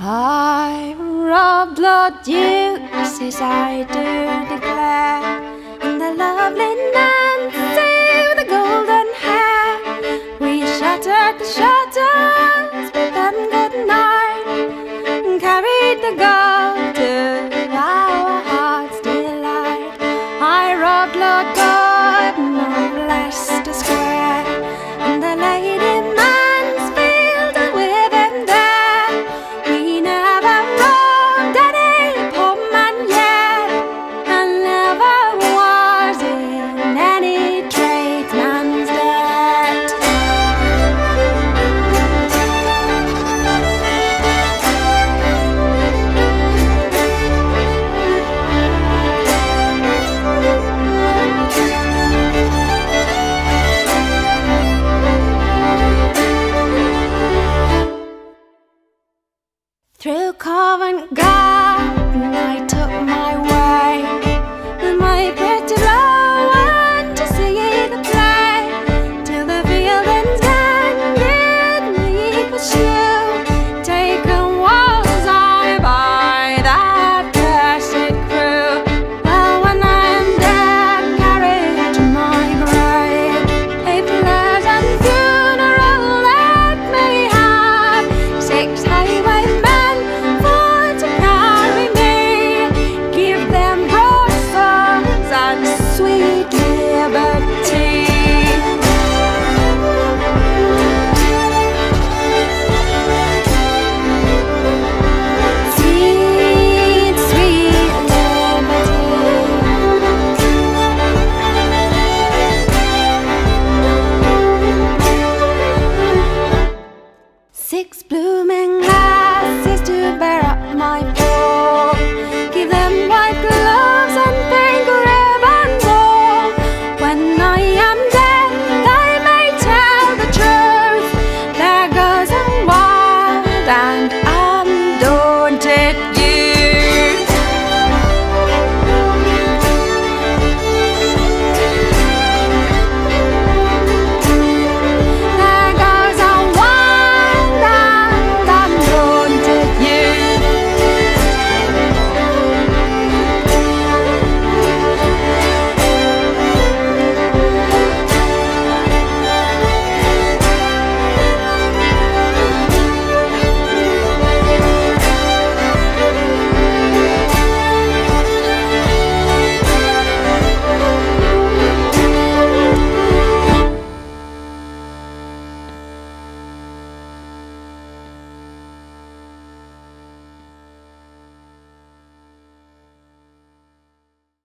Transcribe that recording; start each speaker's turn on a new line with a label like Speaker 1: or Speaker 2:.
Speaker 1: I rob blood dukes as I do declare, and the lovely Nancy with the golden hair. We shattered the shutters, bid them good night, and carried the gold to our heart's delight. I robbed Lord Gordon of Leicester Square, and the Lady Mansfield with him there. We never robbed any poor man yet, and never was in any tradesman's debt. Through Covent Garden I took my way, with my pretty blow to see the play, till the fieldings ended me pursue. Taken was I by that cursed crew. Well, when I am dead, carried to my grave, a pleasant funeral let me have. 6 highwaymen for to carry me, give them broadswords and sweet liberty. Sweet, sweet liberty. 6 blooming lasses to bear up my poor, give them white gloves and pink ribbons all. When I am dead, I may tell the truth. There goes a wild and